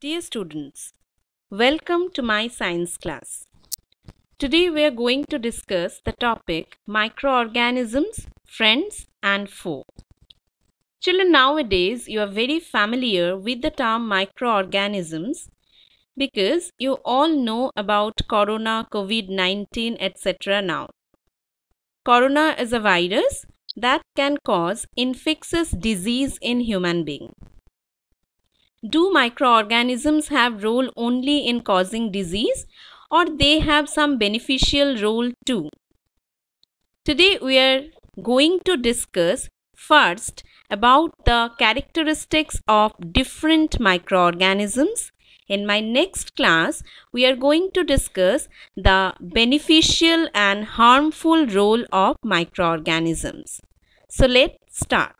Dear students, welcome to my science class. Today we are going to discuss the topic microorganisms, friends and foe. Children, nowadays you are very familiar with the term microorganisms because you all know about corona, COVID-19, etc. now. Corona is a virus that can cause infectious disease in human being. Do microorganisms have role only in causing disease or they have some beneficial role too? Today we are going to discuss first about the characteristics of different microorganisms. In my next class, we are going to discuss the beneficial and harmful role of microorganisms. So let's start.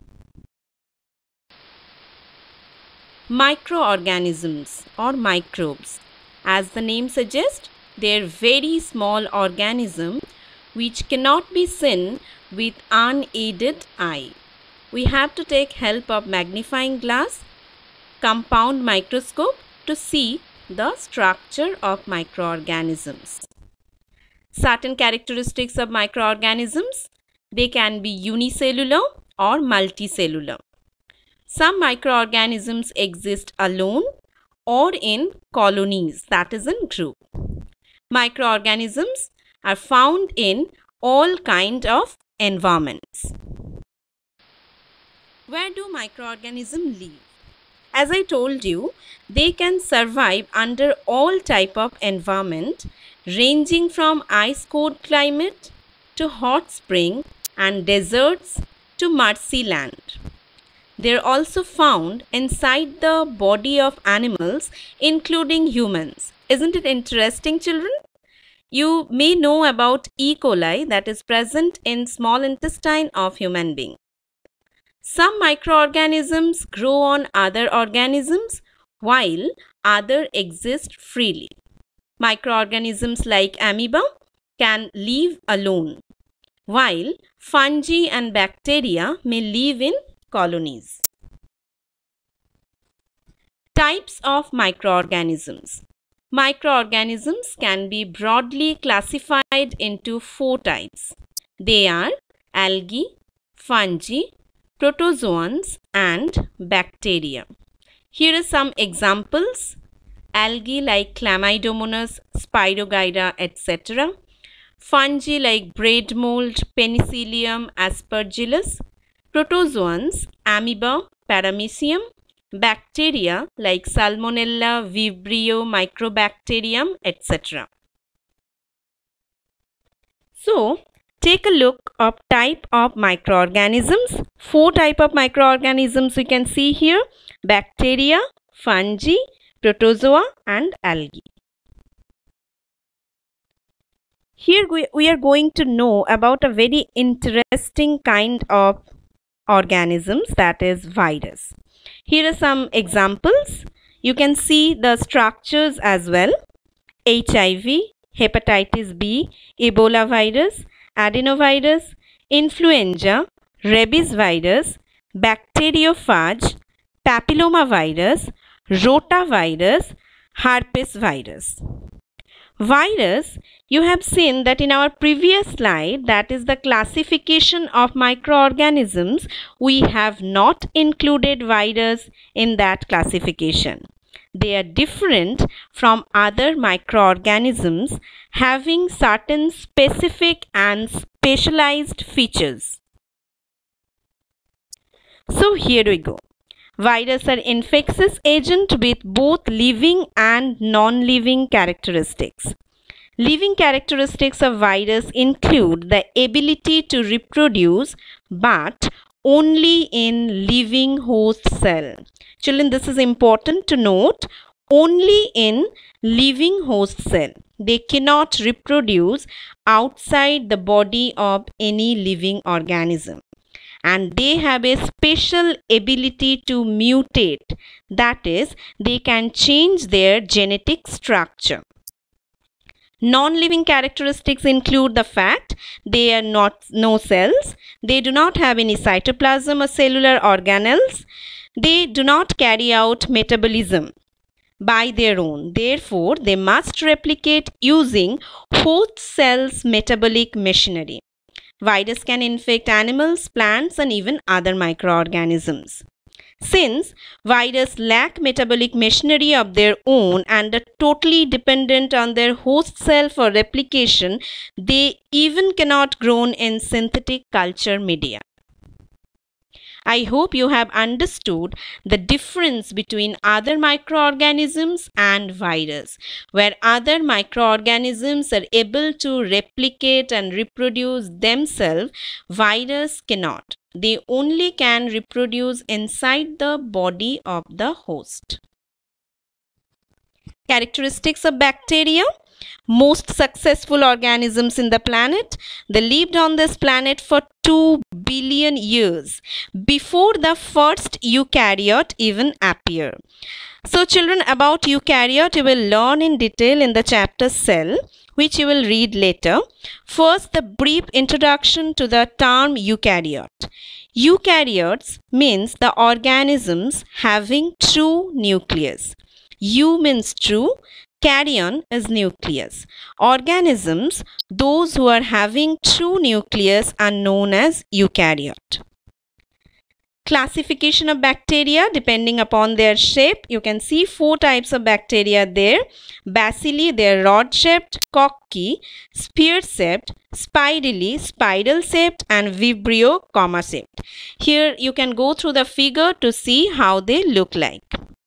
Microorganisms or microbes. As the name suggests, they are very small organisms which cannot be seen with unaided eye. We have to take help of magnifying glass, compound microscope to see the structure of microorganisms. Certain characteristics of microorganisms, they can be unicellular or multicellular. Some microorganisms exist alone or in colonies, that is in group. Microorganisms are found in all kinds of environments. Where do microorganisms live? As I told you, they can survive under all type of environment ranging from ice-cold climate to hot spring and deserts to marshy land. They are also found inside the body of animals, including humans. Isn't it interesting, children? You may know about E. coli that is present in small intestine of human being. Some microorganisms grow on other organisms while others exist freely. Microorganisms like amoeba can live alone, while fungi and bacteria may live in colonies. Types of microorganisms. Microorganisms can be broadly classified into 4 types. They are algae, fungi, protozoans and bacteria. Here are some examples. Algae like Chlamydomonas, Spirogyra, etc. Fungi like bread mold, Penicillium aspergillus. Protozoans, amoeba, paramecium. Bacteria like Salmonella, Vibrio, Microbacterium, etc. So, take a look of type of microorganisms. 4 type of microorganisms we can see here: bacteria, fungi, protozoa and algae. Here we are going to know about a very interesting kind of organisms, that is virus. Here are some examples. You can see the structures as well. HIV, hepatitis B, Ebola virus, adenovirus, influenza, rabies virus, bacteriophage, papilloma virus, rotavirus, herpes virus. Virus, you have seen that in our previous slide, that is the classification of microorganisms, we have not included virus in that classification. They are different from other microorganisms having certain specific and specialized features. So here we go. Viruses are infectious agents with both living and non-living characteristics. Living characteristics of virus include the ability to reproduce but only in living host cell. Children, this is important to note. Only in living host cell. They cannot reproduce outside the body of any living organism. And they have a special ability to mutate, that is, they can change their genetic structure. Non-living characteristics include the fact they are no cells, they do not have any cytoplasm or cellular organelles, they do not carry out metabolism. by their own. Therefore, they must replicate using host cells' metabolic machinery. Virus can infect animals, plants, and even other microorganisms. Since viruses lack metabolic machinery of their own and are totally dependent on their host cell for replication, they even cannot grow in synthetic culture media. I hope you have understood the difference between other microorganisms and virus. Where other microorganisms are able to replicate and reproduce themselves, virus cannot. They only can reproduce inside the body of the host. Characteristics of bacteria. Most successful organisms in the planet, they lived on this planet for 2 billion years before the first eukaryote even appeared. So children, about eukaryote you will learn in detail in the chapter cell, which you will read later. First, the brief introduction to the term eukaryote. Eukaryotes means the organisms having true nucleus. U means true, karyon is nucleus. Organisms, those who are having true nucleus, are known as eukaryote. Classification of bacteria depending upon their shape. You can see 4 types of bacteria there. Bacilli, they are rod-shaped, Kochki, spear-shaped, spirally, spiral-shaped, and Vibrio, comma-shaped. Here you can go through the figure to see how they look like.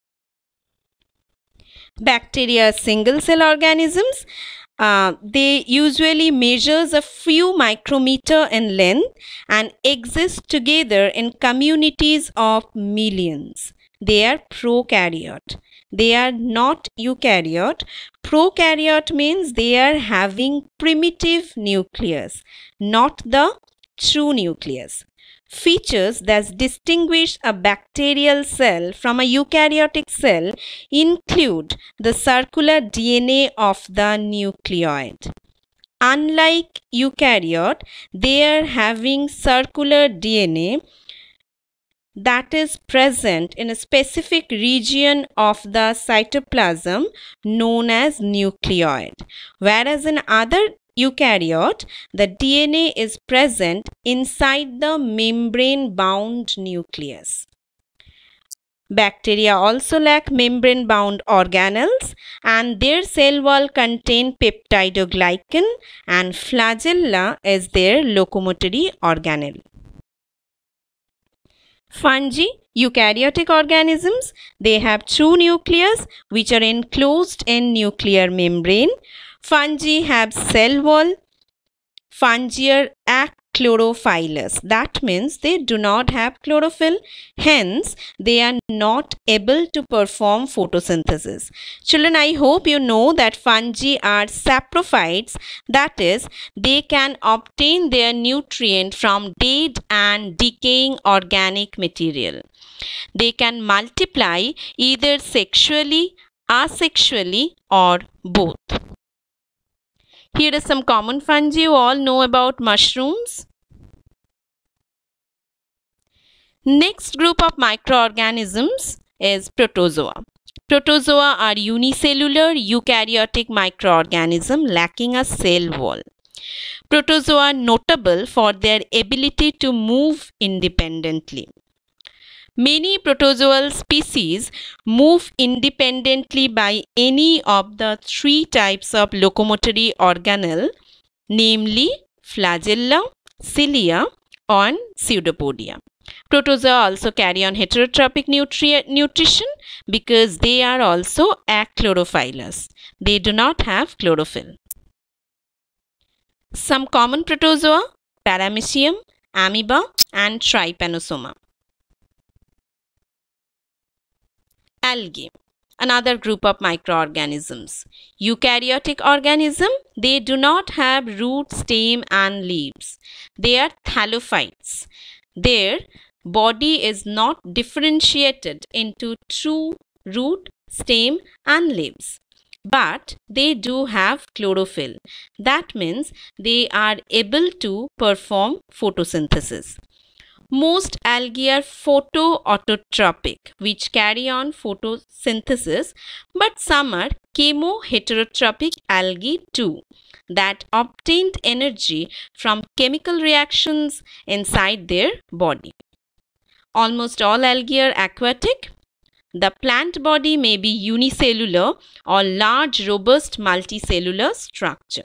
Bacteria are single cell organisms. They usually measures a few micrometer in length and exist together in communities of millions. They are prokaryote. They are not eukaryote. Prokaryote means they are having primitive nucleus, not the true nucleus. Features that distinguish a bacterial cell from a eukaryotic cell include the circular DNA of the nucleoid. Unlike eukaryote, they are having circular DNA that is present in a specific region of the cytoplasm known as nucleoid, whereas in other eukaryote, the DNA is present inside the membrane-bound nucleus. Bacteria also lack membrane-bound organelles and their cell wall contain peptidoglycan and flagella is their locomotory organelle. Fungi, eukaryotic organisms, they have true nucleus which are enclosed in nuclear membrane. Fungi have cell wall. Fungi are achlorophyllous. That means they do not have chlorophyll. Hence, they are not able to perform photosynthesis. Children, I hope you know that fungi are saprophytes. That is, they can obtain their nutrient from dead and decaying organic material. They can multiply either sexually, asexually, or both. Here is some common fungi. You all know about mushrooms. Next group of microorganisms is protozoa. Protozoa are unicellular eukaryotic microorganisms lacking a cell wall. Protozoa are notable for their ability to move independently. Many protozoal species move independently by any of the 3 types of locomotory organelle, namely flagella, cilia, and pseudopodia. Protozoa also carry on heterotrophic nutrition because they are also achlorophyllous. They do not have chlorophyll. Some common protozoa: Paramecium, amoeba, and Trypanosoma. Algae, another group of microorganisms. Eukaryotic organism, they do not have root, stem, and leaves. They are thallophytes. Their body is not differentiated into true root, stem, and leaves. But they do have chlorophyll. That means they are able to perform photosynthesis. Most algae are photoautotropic, which carry on photosynthesis, but some are chemoheterotropic algae too, that obtained energy from chemical reactions inside their body. Almost all algae are aquatic. The plant body may be unicellular or large, robust multicellular structure.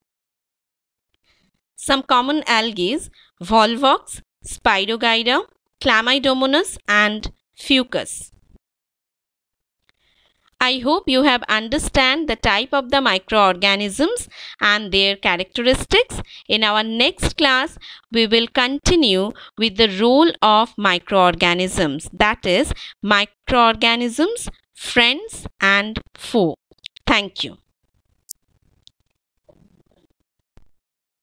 Some common algae: Volvox, Spirogyra, Chlamydomonas and Fucus. I hope you have understand the type of the microorganisms and their characteristics. In our next class, we will continue with the role of microorganisms, that is, microorganisms, friends and foe. Thank you.